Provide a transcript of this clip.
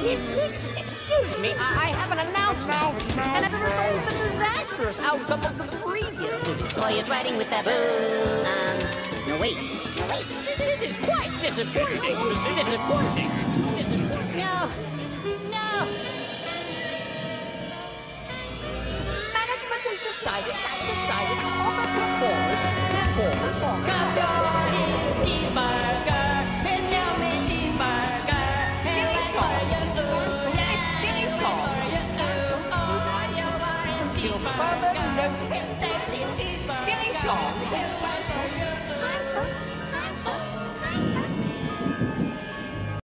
Excuse me, I have an announcement. And as a result of the disastrous outcome of the previous city. Oh, you're riding with that. No, wait. This is quite disappointing. Disappointing. No. Management has decided all the performers. Until further notice, silly songs